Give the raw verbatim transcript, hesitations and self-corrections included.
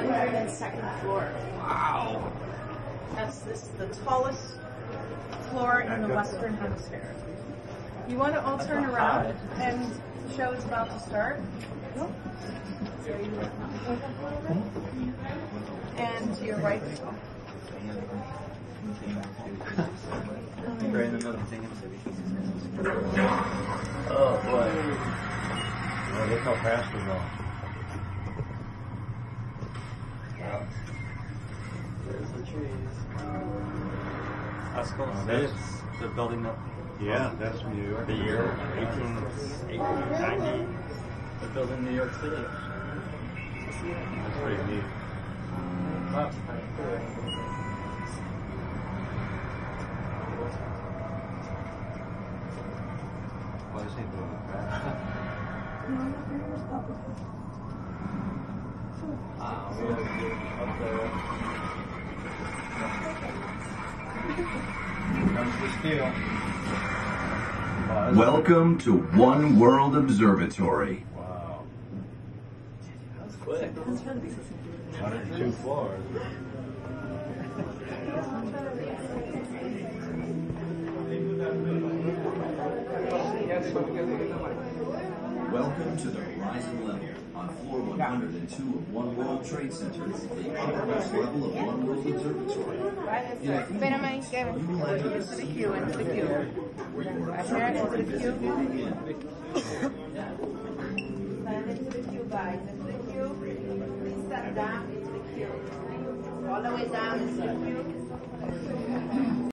hundred second floor. Wow. That's this is the tallest floor in the Western Hemisphere. You want to all turn around and the show is about to start. And to your right. Right in the middle. Oh boy. Oh, look how fast we're going. Wow. There's the trees. That's cool. Oh, that's, they're building up. Yeah, that's New York. The year eighteen ninety. They're building New York City. That's pretty neat. That's pretty cool. Well, this ain't doing that. Ah, we're up there. Comes the steel. Welcome to One World Observatory. Wow. That's quick. one hundred two floors. Welcome to the Horizon level on floor one hundred two of One World Trade Center, the uppermost level of One World Observatory. Espérame ahí, Kevin. Into the queue, into the queue. Right here, into the queue. Stand into the queue, guys. Into the queue. Please step down into the queue. All the way down into the queue.